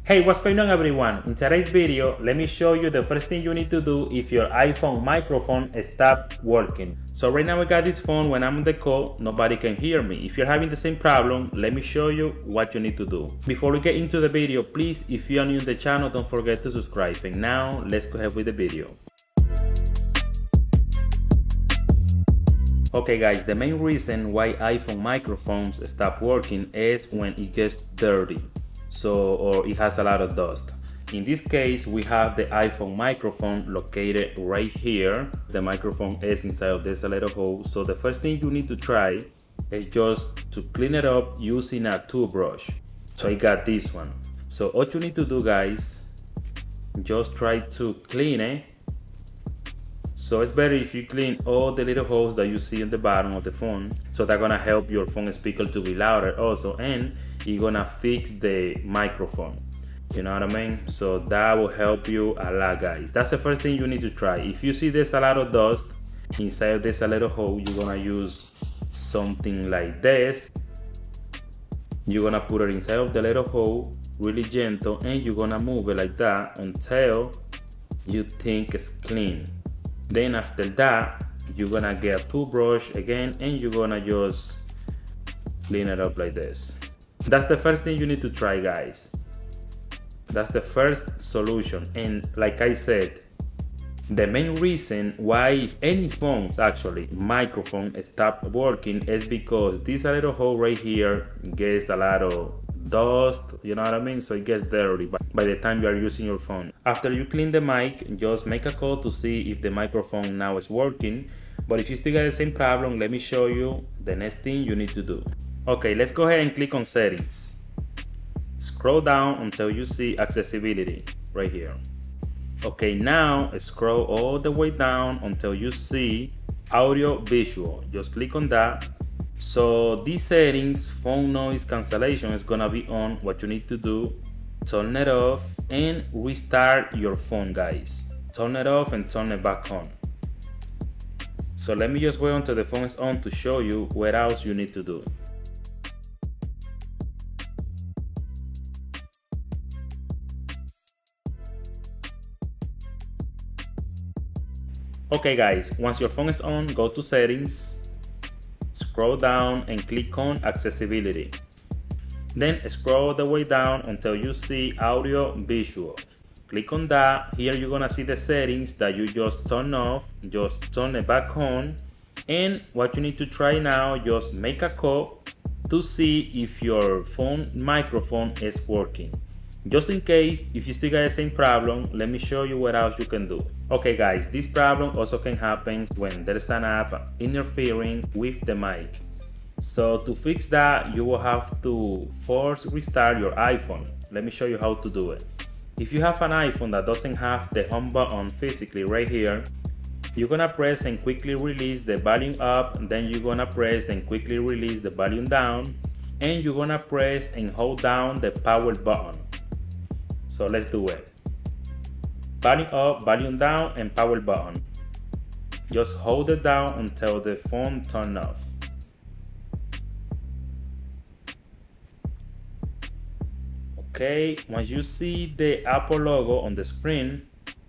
Hey, what's going on everyone? In today's video, let me show you the first thing you need to do if your iPhone microphone stopped working. So right now I got this phone, when I'm on the call, nobody can hear me. If you're having the same problem, let me show you what you need to do. Before we get into the video, please, if you are new to the channel, don't forget to subscribe. And now, let's go ahead with the video. Okay guys, the main reason why iPhone microphones stop working is when it gets dirty. Or it has a lot of dust. In this case, we have the iPhone microphone located right here. The microphone is inside of this little hole. So the first thing you need to try is just to clean it up using a toothbrush. So I got this one. So what you need to do, guys, just try to clean it. So it's better if you clean all the little holes that you see on the bottom of the phone. So that's gonna help your phone speaker to be louder also, and you're gonna fix the microphone. You know what I mean? So that will help you a lot, guys. That's the first thing you need to try. If you see there's a lot of dust inside of this little hole, you're gonna use something like this. You're gonna put it inside of the little hole, really gentle, and you're gonna move it like that until you think it's clean. Then after that, you're gonna get a toothbrush again and you're gonna just clean it up like this. That's the first thing you need to try, guys. That's the first solution. And like I said, the main reason why any phones actually microphone stop working is because this little hole right here gets a lot of dust, you know what I mean? So it gets dirty by the time you are using your phone. After you clean the mic, just make a call to see if the microphone now is working. But if you still got the same problem, let me show you the next thing you need to do. Okay, let's go ahead and click on settings. Scroll down until you see accessibility right here. Okay, now scroll all the way down until you see audio visual. Just click on that. So these settings, phone noise cancellation, is gonna be on. What you need to do, turn it off and restart your phone, guys. Turn it off and turn it back on. So let me just wait until the phone is on to show you what else you need to do. Okay guys, once your phone is on, go to settings, scroll down and click on accessibility. Then scroll all the way down until you see audio visual. Click on that. Here you're gonna see the settings that you just turn off. Just turn it back on. And what you need to try now, just make a call to see if your phone microphone is working. Just in case, if you still got the same problem, let me show you what else you can do. Okay guys, this problem also can happen when there's an app interfering with the mic. So to fix that, you will have to force restart your iPhone. Let me show you how to do it. If you have an iPhone that doesn't have the home button physically right here, you're gonna press and quickly release the volume up, and then you're gonna press and quickly release the volume down, and you're gonna press and hold down the power button. So let's do it. Volume up, volume down, and power button. Just hold it down until the phone turns off. Okay, once you see the Apple logo on the screen,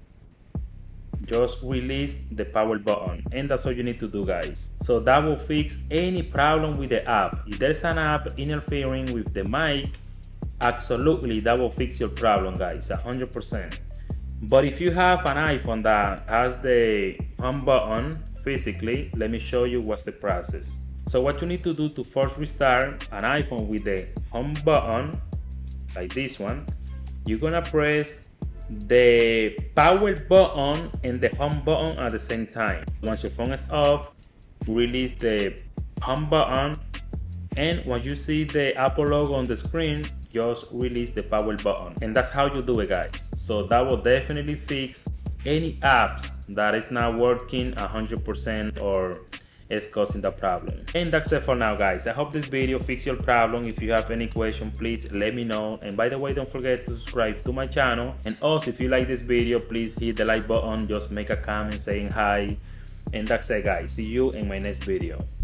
just release the power button, and that's all you need to do, guys. So that will fix any problem with the app. If there's an app interfering with the mic, absolutely that will fix your problem, guys, 100%. But if you have an iPhone that has the home button physically, let me show you what's the process. So what you need to do to force restart an iPhone with the home button, like this one, you're gonna press the power button and the home button at the same time. Once your phone is off, release the home button, and once you see the Apple logo on the screen, just release the power button. And that's how you do it, guys. So that will definitely fix any apps that is not working 100% or is causing the problem. And that's it for now, guys. I hope this video fixed your problem. If you have any question, please let me know. And by the way, don't forget to subscribe to my channel. And also, if you like this video, please hit the like button. Just make a comment saying hi. And that's it, guys. See you in my next video.